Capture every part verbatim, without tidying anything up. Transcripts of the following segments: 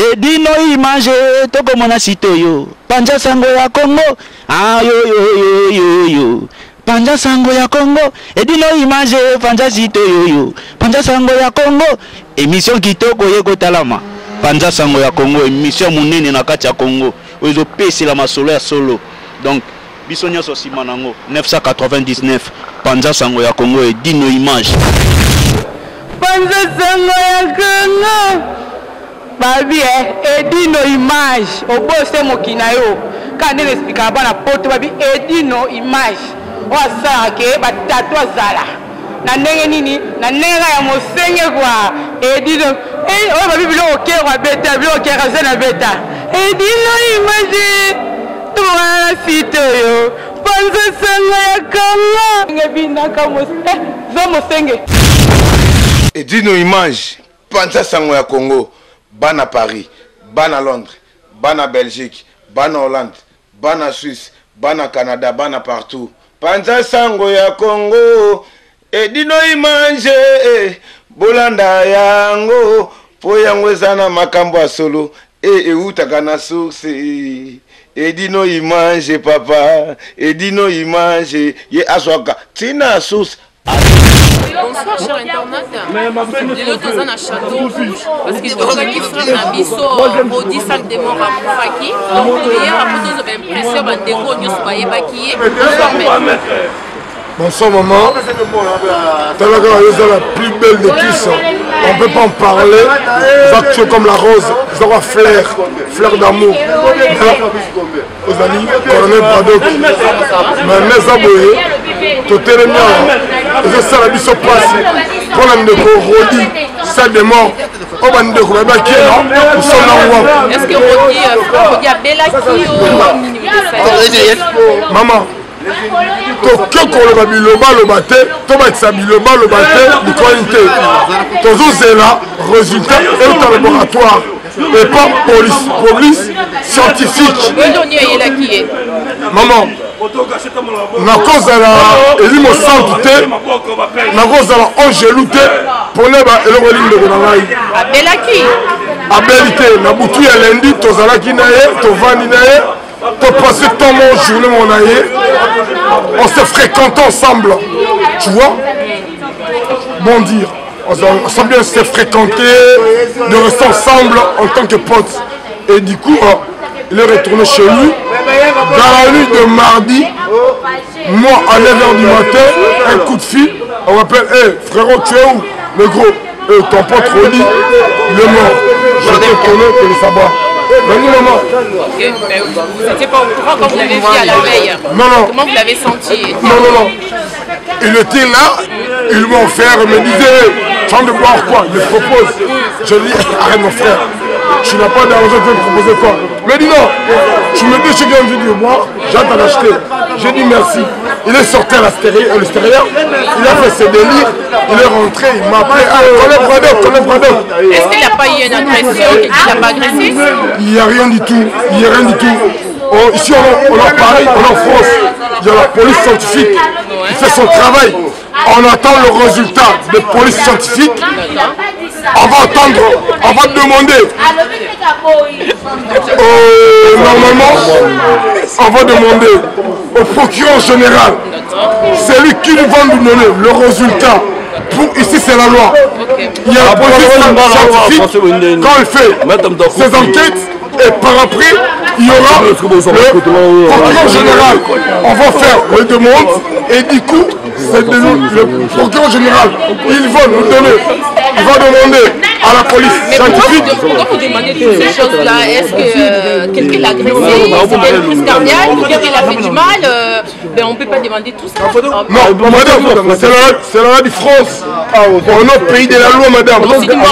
Edino image toko mona sitoyo Panja sango ya Congo ah yo yo yo yo yo Panja sango ya Congo Edino image Panja sitoyo yo Panja sango ya Congo émission kitoko yeko talama Panja sango ya Congo émission munene na kati ya Congo ozo pesi la masolo ya solo donc bisonya so simanango neuf cent quatre-vingt-dix-neuf Panja sango ya Congo Edino image Panja sango ya Congo Babi eh, Edino image obose mokina yo kandi explica bana poto babi Edino image osa ke batatu azala na ndenge nini na ndenge ya mosenge kwa Edino eh o babi bilo ke kwa beta bilo ke kazana beta Edino image tuwa sito yo Panja sango ya Congo ngebina kamo eh zo mosenge Edino image Panja sango ya Congo Bana Paris, Bana Londres, Bana Belgique, Bana Hollande, Bana Suisse, Bana Canada, Bana partout. Panja sango ya Congo, Edino image, Bolanda yango, po yango zana makambo ya solo, e e utaka na source. Edino image papa, Edino image, ye aswaka, tina source. Bonsoir chers internautes, de l'autre dans un château parce que aujourd'hui frère Nabiso au dix sacs de mort à Moufaki donc hier après nous avons impression bandeko nyos baye bakiye bonsoir maman Talaga est la plus belle de tous on peut pas en parler va tuer comme la rose ça va fleur fleur d'amour aux amis colonel Bradok mais mes aboyés tout est le mien et ça la biso passe pour la ndeko Rodi salle de mort au bandeko ba qui non son envoi est-ce que Rodi Rodi a bella qui maman to koloba biloba loba te to bakisa biloba loba te likoli te tozozela résultat et laboratoire et pas police police scientifique maman nakozala elimo centre te nakozala angelu te pone ba eloko elingeko na ngai abelaki abeli te na butu ya lendi tozalaki na ye tovandi na ye to passer tant mon journée mon aïe on se fréquente ensemble tu vois bon dire on s'est bien se fréquenter de rester ensemble en tant que potes et du coup il est retourné chez lui dans la nuit de mardi moi à neuf heures du matin un coup de fil on m'appelle hé hey, frérot tu es où le gros hey, ton pote Rodi il est mort je te connais que le savoir. Venez maman. Okay, ben, vous n'étiez pas au courant quand vous l'avez vu à la veille. Non, non. Comment vous l'avez senti? Non, non, non. Il était là, ils m'ont offert, il me disait, tu as de boire quoi? Il me propose. Je dis, arrête mon frère, tu n'as pas d'argent, tu veux me proposer quoi? Il me dit non, tu me dis ce que j'ai envie de boire, j'attends d'acheter. J'ai dit merci. Il est sorti à l'extérieur, il a fait ses délires, il est rentré, il m'a appelé, ah, collègue Bradok, collègue Bradok. Est-ce qu'il n'y a pas eu une agression, qu'il n'a pas agressé? Il n'y a rien du tout, il n'y a rien du tout. Oh, ici, on, on a Paris, on est en France, il y a la police scientifique qui fait son travail. On attend le résultat de police scientifique. On va attendre, on va demander. Euh, normalement, on va demander au procureur général. C'est lui qui nous va nous donner le résultat. Pour ici, c'est la loi. Il y a la police scientifique, quand elle fait ses enquêtes, et par après, il y aura le procureur général. On va faire les demandes et du coup, c'est le procureur général. Il va nous donner, il va demander à la police mais scientifique. Pourquoi, pourquoi vous demandez toutes ces choses-là? Est-ce que euh, quelqu'un l'a agressé? C'était une crise cardiaque? Quelqu'un l'a fait du mal? euh, ben, On ne peut pas demander tout ça. Non, madame, c'est la loi de France. On est au pays de la loi, madame.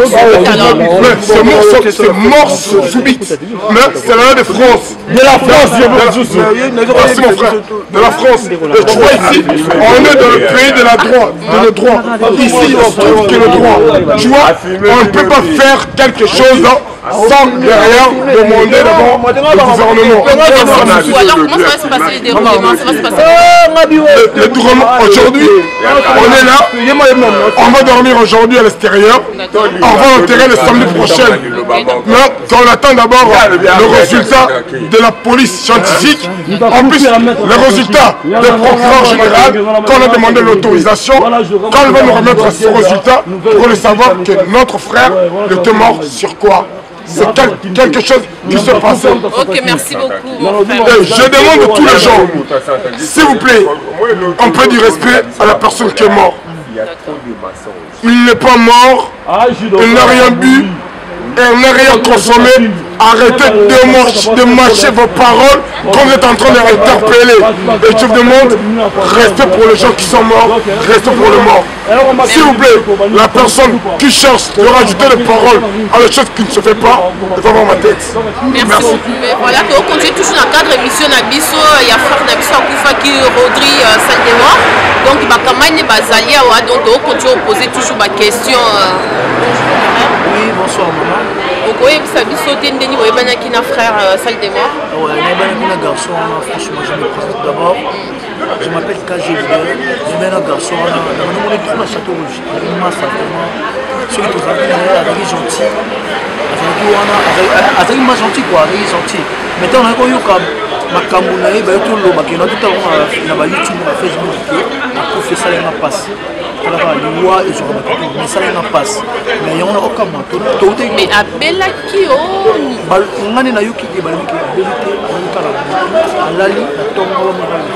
C'est mort subite. Mais c'est la loi de France. De la France, merci mon frère. De la France. Et tu vois ici, on est dans le pays de la droit, de le droit. Ici, on trouve que le droit. Tu vois, on ne peut pas faire quelque chose sans derrière demander d'abord le gouvernement. Alors comment ça va se passer les déroulements? Ça va se passer Le déroulement aujourd'hui, on est là, on va dormir aujourd'hui à l'extérieur, on va enterrer le samedi prochain. Mais on attend d'abord le résultat de la police scientifique, en plus le résultat du procureur général, quand on a demandé l'autorisation, quand il va nous remettre ce résultat, pour le savoir que notre frère était mort sur quoi. C'est quel, quelque chose qui se passe. Ok, merci beaucoup. Mon frère. Je demande à tous les gens, s'il vous plaît, un peu du respect à la personne qui est morte. Il n'est pas mort, il n'a rien bu, il n'a rien consommé. Arrêtez de, de mâcher vos paroles quand vous êtes en train de l'interpeller. Et je vous demande, restez pour les gens qui sont morts, restez pour les morts. S'il vous plaît, la personne qui cherche de rajouter des paroles à la chose qui ne se fait pas, elle va voir ma tête. Merci, Merci. beaucoup. Mais voilà, on continue toujours dans le cadre de l'émission Nabiso. Il y a frère Nabiso Akoufa qui Rodri euh, salle des morts. Donc, il va quand même basalia. Donc, on continue à poser toujours ma question. Oui, bonsoir maman. Donc, oui, ça a sauté Ndeni, oui, ben qui n'a frère euh, salle des morts. Ouais, il y a un garçon, franchement, je me présente d'abord. Je m'appelle K G V. Je suis un garçon, on a un château rouge. Il m'a vraiment. Ceux qui sont avec gentil. Avec ma gentil quoi, avec gentil. Maintenant, on a eu comme ma camouflage, bah tout le monde qui est tout à l'heure, il a pas YouTube, on a fait je me dis, après fait ça, il m'a passé. Il a les lois et je remarque mais ça il n'a pas. Mais il y a aucun moto. Mais à Bella qui on on a na yuki qui balmi qui vérité on kala alali tongo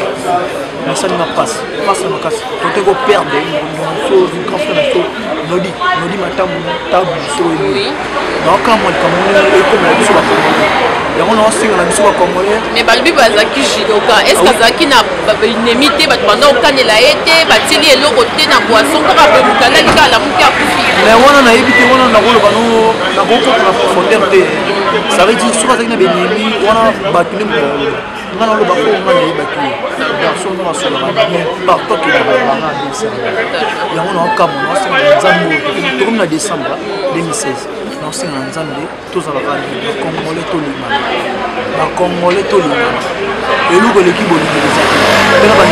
mais ça n'a pas. Pas ça n'a pas. Tout est go perdre une chose une conférence nodi nodi matamu tabu so oui. Donc quand moi comme on est comme la biso ba et on a aussi la biso ba congolais. Mais balbi bazaki jidoka est-ce que zaki na limité ba pendant okanela été ba tili eloko te na boisson ko ba bukala likala muka kufi. Mais on a évité on a rolo bano na boko pour la profondeur te. Ça veut dire soit zaki na benimi on a battu mo. On a le bako on a battu. Garçon on a sur la mais partout que la bana ça. Et on a comme on a Zambo tout comme na décembre deux mille seize. On s'est en Zambie, tous à la radio, les Congolais, tous les Mali. Les Congolais, tous les Mali. Et nous, l'équipe de l'Université. Mais là, on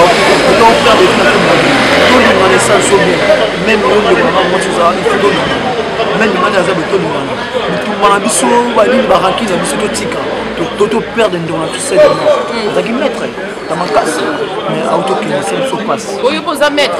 va faire des films. Tous les Mali, ça, sont bien. Même nous, les Mali, moi, je suis il faut tout le monde. Même les Mali, ça, tout le monde. Mais tout le monde, il faut aller baraki, il faut tout tika. Tout perdre dans la touche de mort. Ça qui mettre dans ma casse. Mais auto qui ne se passe. Oui, vous allez mettre.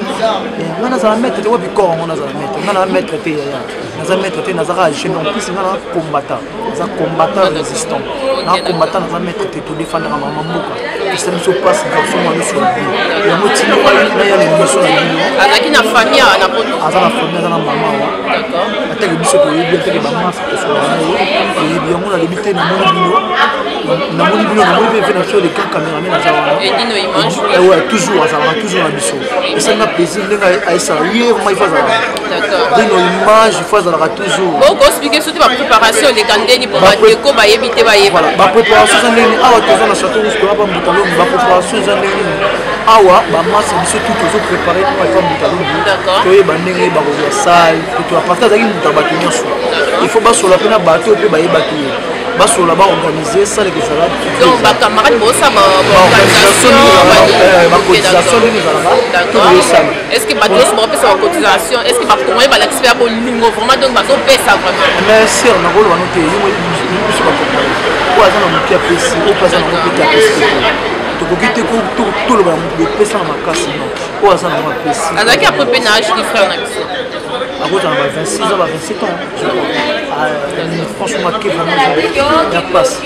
On a à mettre, on a corps, on a à mettre. On a à mettre. On a mettre nazara jeune en plus on a combattant on a combattant résistant on a combattant on a mettre pour défendre ma maman que ça ne se passe garçon moi sur la vie il y a motif il y a les missions avec une famille na poto asa na famille na maman d'accord ata le biso to yebi ata le maman ça sur la vie et bien on a limité na mon bino na mon bino na mon fait na show de quand caméraman na ça et dino image ouais toujours ça va toujours la biso et ça n'a plaisir à ça hier moi il faut ça d'accord dino image il faut ça toujours. Bon, vous expliquez surtout la préparation des candidats pour la déco, bah éviter, bah éviter. Voilà, la préparation c'est l'année. Ah ouais, tu as la château où je peux pas monter l'eau, la préparation c'est l'année. Ah ouais, bah moi c'est surtout toujours préparé pour aller monter l'eau. D'accord. Tu es bandé, bah on va salle, tu vas partir d'ailleurs monter bateau bien sûr. Il faut pas sur la peine bateau puis bah y bateau. Bah sur là-bas organiser ça les que ça là. Donc bah camarade bon ça bah organisation, bah cotisation nous allons. D'accord. Est-ce que bateau se fait sa cotisation? Est-ce que bah comment il va l'expert pour lingo vraiment donc bateau paie ça vraiment? Mais si on a rôle on noter, il il je sais pas pourquoi. Quoi ça on qui apprécie, ou pas ça on qui apprécie. Tu peux quitter tout tout le monde de pesa na makasi non. Quoi ça on apprécie. Avec après pénage du frère Naxo. À cause j'en ai vingt-six ans, vingt-sept ans. Franchement, qui vraiment il y a passe.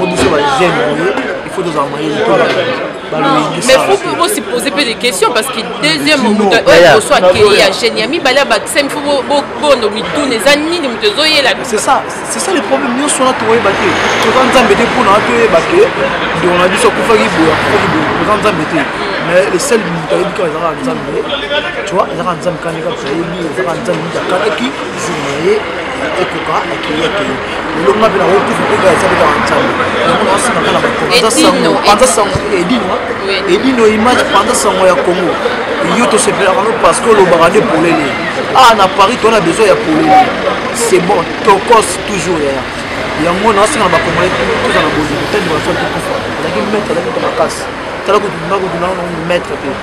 Il faut nous envoyer mais il faut aussi poser peu de questions parce que deuxième moment soit qu'il y a géniami bala baksem faut beaucoup de mitou les années de mtezoye là c'est ça c'est ça le problème nous sont là trouver baté tu quand nzambe te pour na trouver baté on a dit ça pour faire boya pour quand nzambe te mais les seuls mutayi quand ils ont nzambe tu vois ils ont nzambe quand ils ont fait ils ont nzambe quand qui journée ekoka akili akili lelo nga mpe na okufa mpe eza beka banzambe yango naosinaka na bakongo panza sango edino edino image panza sango ya congo yo tosepelaka no parce que olobaka nde polele ah na paris to na besoin ya polele c'est bon tokos toujours yaya yango naosinga na bakongole toza na bolingo tandi baso tokufa azalaki maître azalaki to makasi tala kotunda kotunda maître mpe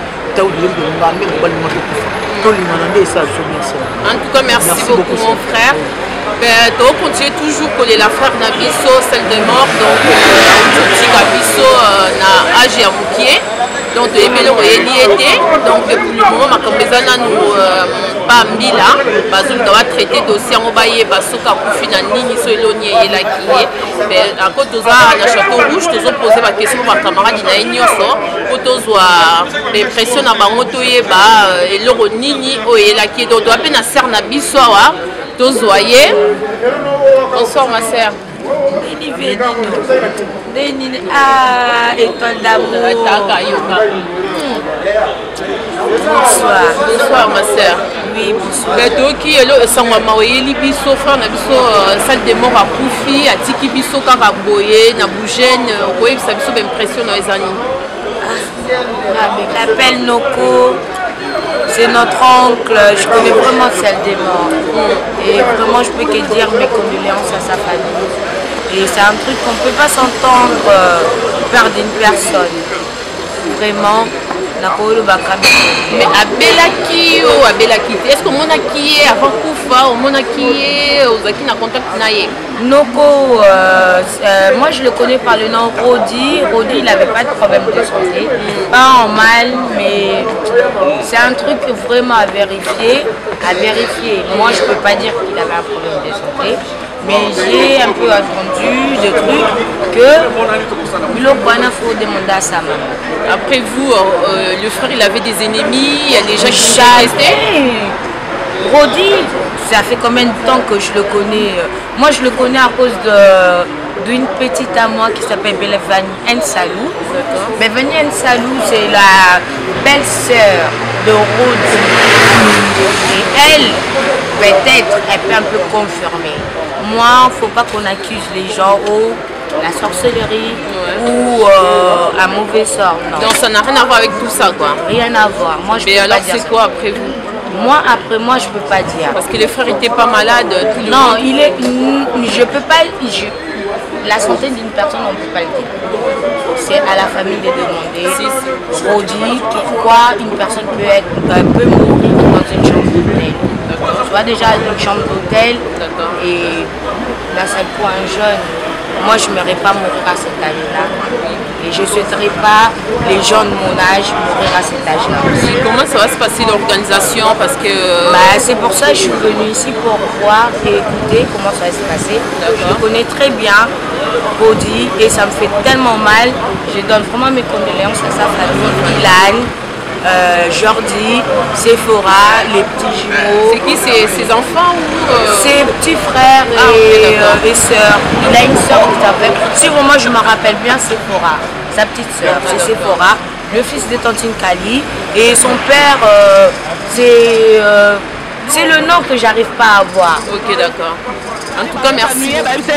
en tout cas, merci, merci beaucoup, beaucoup mon frère. Ben, donc, on continue toujours coller la frère Nabiso, celle de mort. Donc, on Nabiso na âge à Moukier. Donc, de Ebelo était. Donc, pour le moment, ma campésana nous pas mis là. Parce qu'on va traiter dossier en baillé, parce qu'on a pu finir ni so éloigné et là qui est. Mais à cause de ça, dans Château Rouge, nous avons posé la question à camarade Dinaïnio. Pour tous voir l'impression à ma moto et bah et l'euro nini oh et là qui est donc doit peine à serre Nabiso wa tous voyez. Bonsoir ma sœur. Ah, étoile d'amour. Bonsoir. Bonsoir ma sœur. Oui, bonsoir. Mais donc qui est là sans maman oui libiso frère Nabiso salle de mort à Koufi à Tiki biso kaka boye na bougène oui ça biso impression dans les années. Ah, l'appel Noko, c'est notre oncle, je connais vraiment celle des morts. Mm. Et vraiment, je peux que dire mes condoléances à sa famille. Et c'est un truc qu'on ne peut pas s'entendre euh, perdre une personne. Vraiment, mais à Belaki ou à Belaki, est-ce que mon acquis est avant Koufa ou mon acquis est aux acquis n'a contact naïe? Noko, euh, euh, moi je le connais par le nom Rodi. Rodi, il n'avait pas de problème de santé, mm. pas en mal, mais c'est un truc vraiment à vérifier. À vérifier. Moi je ne peux pas dire qu'il avait un problème de santé, mais j'ai un peu entendu des trucs que Bilokwana faut demander à sa maman. Après vous, euh, le frère il avait des ennemis, il y a des gens qui sont restés. Rodi, ça fait combien de temps que je le connais? Moi je le connais à cause d'une petite à moi qui s'appelle Belevani Nsalou. Belevani Nsalou c'est la belle-sœur de Rodi. Et elle, peut-être, elle peut un peu confirmer. Moi, il ne faut pas qu'on accuse les gens au la sorcellerie ouais. ou euh, un mauvais sort. Non. Donc ça n'a rien à voir avec tout ça quoi. Rien à voir. Moi, je Mais peux alors pas dire c'est quoi après vous? Moi après moi je peux pas dire. Parce que le frère n'était pas malade tout le Non, monde. il est. Je peux pas. Je, la santé d'une personne on ne peut pas le dire. C'est à la famille de demander. Si, si. Rodi, quoi une personne peut être peut mourir dans une chambre d'hôtel. Soit déjà une chambre d'hôtel et d'un seul coup un jeune. Moi, je n'aimerais pas mourir à cet âge-là. Et je ne souhaiterais pas les gens de mon âge mourir à cet âge-là aussi. Comment ça va se passer l'organisation? Parce que bah, c'est pour ça que je suis venue ici pour voir et écouter comment ça va se passer. Je le connais très bien, Rodi, et ça me fait tellement mal. Je donne vraiment mes condoléances à sa famille, Ilan. Euh, Jordi, Sephora, les petits jumeaux. C'est qui ses, ses enfants ou euh... Ses petits frères et, ah, okay, euh, et sœurs. Il a une sœur qui s'appelle. Si vraiment je me rappelle bien, Sephora. Sa petite sœur, c'est Sephora. Le fils de Tantine Kali. Et son père, euh, c'est euh, c'est le nom que j'arrive pas à voir. Ok, d'accord. En tout cas, merci.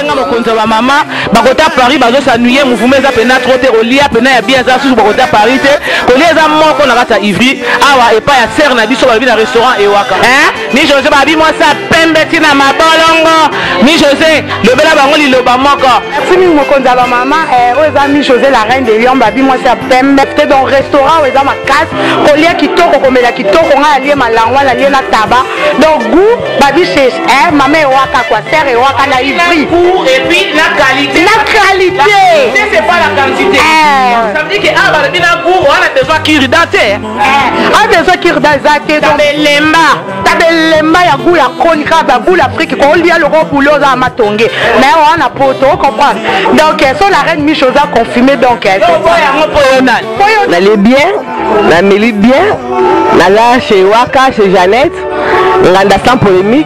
Maman, bakota Paris, bazo s'ennuyer, mouvement za pena trop te olia pena ya bien za sous bakota Paris te. Olia za moko na kata Ivry, awa et pas ya serre na biso ba bi na restaurant e waka. Hein? Ni José ba bi moi ça pembe tina mabolongo. Ni José, le bela bango li loba moko. Merci mi mokonza ba maman, eh o za mi José la reine de Lyon ba bi moi ça pembe te dans restaurant o za ma casse, olia kitoko komela kitoko nga alie malangwa la lie na taba. Donc goût ba bi c'est eh maman e waka quoi serre et puis la qualité. La qualité. C'est pas la quantité. Euh. Ça veut dire que ah, bah, on a besoin qu'il date. On a besoin qu'il date. Tabelemba. Tabelemba ya goût la chronique, ya goût l'Afrique. Quand on lit le gros boulot à Matongé. Mais on a pas auto comprendre. Donc son la reine Michosa a confirmé donc. On allait bien, on a mêlé bien. On allait chez Waka, chez Jeannette. On a sans polémique.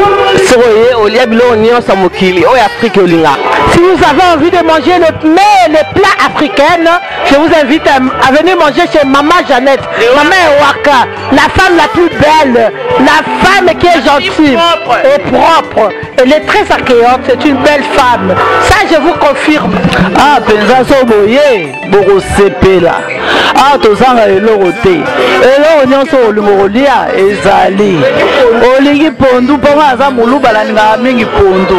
Si vous avez envie de manger le, les plats africains, je vous invite à, à venir manger chez Maman Jeannette. Maman Waka, la femme la plus belle, la femme qui est gentille et propre. elle est très accueillante, c'est une belle femme. Ça, je vous confirme. Ah, pensa soboye, boko sepela. Ah, tozanga eloko te. Eloko nyonso olingo kolia ezali. Olingi pondu mpo aza moluba nalinga mingi pondu.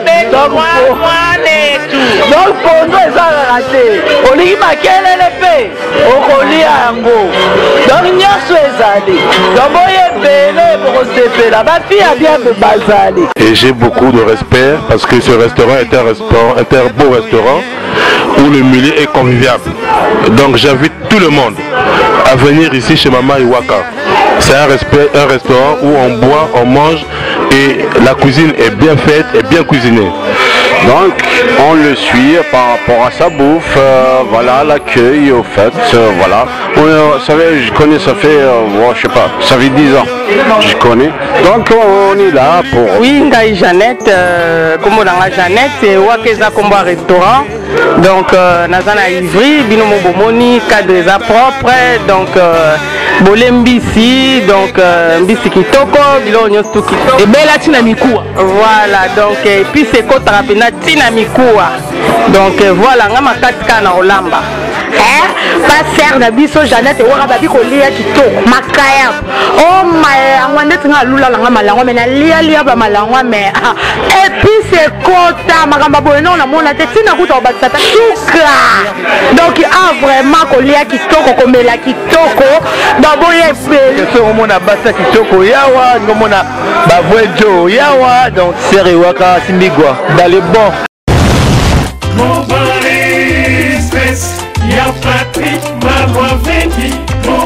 Donc pondu ezalaka te. Olingi makelele mpe okolia yango. Donc nyonso ezali. Donc boye ebele boko sepela. Bafille a bien me bazali. Et j'ai beaucoup de respect parce que ce restaurant est un restaurant, est un beau restaurant où le milieu est convivial. Donc j'invite tout le monde à venir ici chez Maman Iwaka. C'est un, un restaurant où on boit, on mange et la cuisine est bien faite et bien cuisinée. Donc on le suit par rapport à sa bouffe, euh, voilà, l'accueil au fait, euh, voilà. On, euh, vous savez, je connais, ça fait, euh, bon, je sais pas, ça fait dix ans, je connais. Donc on est là pour... Oui, Ngaï Jeannette, euh, comme on a Jeannette, c'est Wakeza Combo restaurant. Donc euh, Nazana Ivry, Binomo Bomoni, cadre propre, donc euh, Bolembisi, donc euh, Mbisi Kitoko, Bilonyo Tukito. Et Bella Tinamikua. Voilà, donc et puis c'est Kotarapena Tinamikua. Donc euh, voilà, Ngama Katkana Olamba. Eh, pas serre na biso Jeannette et waka babi ko lia kitoko makaya. Oh my, angwande tinga lula langa malango mais na lia lia ba malango mais et puis c'est kota makamba bono na mona te tina kuta ba tata tuka. Donc ah vraiment ko lia kitoko ko mela kitoko donc boye pe so mona basa kitoko yawa ngomona ba vojo yawa donc serre waka simbigwa dans le bon. Y'a Patrick Marois Vendi, mon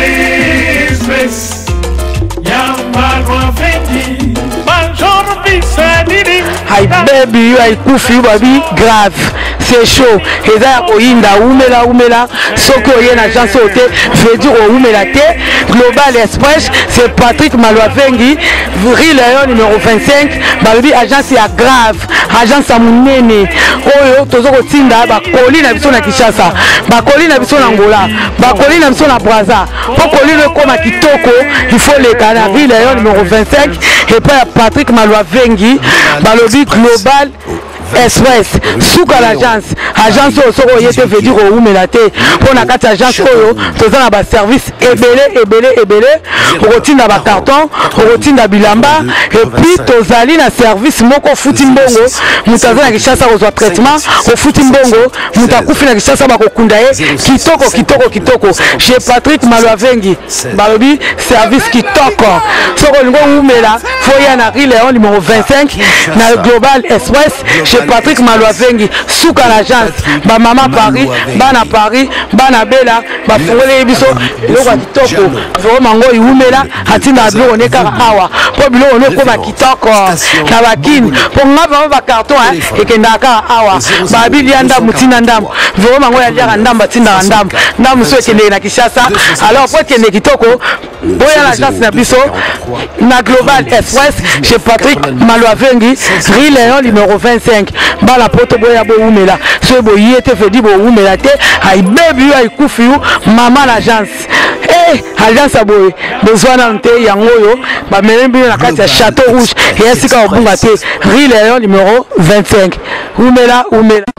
pari Swiss. Y'a Marois Vendi, Major Bissadini. Hi baby, you are kufi baby grave. C'est chaud. Et ça, Oyinda, Oumela, Oumela, Soko Yen agence sauté, veut dire Oumela T, Global Express, c'est Patrick Maloavengi, Rileon numéro vingt-cinq, Baby agence à grave, agence à Mounene, Oyo, Tozoko Tinda, Bakoli na biso na Kishasa, Bakoli na biso na Angola, Bakoli na biso na Braza, pour Koli le Koma Kitoko, il faut les Canaries, Rileon numéro vingt-cinq, et puis Patrick Maloavengi, Balobi Global Express, Souka l'agence, agence au Soro Yete veut dire au Oumélate, pour la carte agence Oyo, tous en bas service ébélé, ébélé, ébélé, routine à carton, routine à bilamba, et puis tous na service moko futimbongo, mutaza na kishasa au traitement, au futimbongo, mutakufi na kishasa bako kundaye, kitoko, kitoko, kitoko, chez Patrick Maloavengi, balobi, service kitoko, Soro Ngo Oumela, Foya na Rileon numéro vingt-cinq, na Global Express, chez Patrick Maloavengi, Souka l'agence, ba Maman Paris, Bana Paris, Bana Bella, ba Fongole Biso, Loka Kitoko, Zoro Mango Iumela, Hatina Bilo Oneka Awa, Po Bilo Oneko ba Kitoko, Kabakine, Po Ngaba ba carton, et Kendaka Awa, ba Bilianda Mutina Ndam, Zoro Mango Yadia Ndam, Batinda Ndam, Ndam Sou Kende na Kishasa, alors Po Kende Kitoko, Boya l'agence na Biso, na Global Express, chez Patrick Maloavengi, Rileon numéro vingt-cinq. Bala poto boya bo umela so bo yete fedi bo umela te ay baby ay kufiu Maman l'agence eh agence aboye besoin nante yango yo ba melembi na kati ya Château Rouge et esika obunga te Rileon numéro vingt-cinq umela umela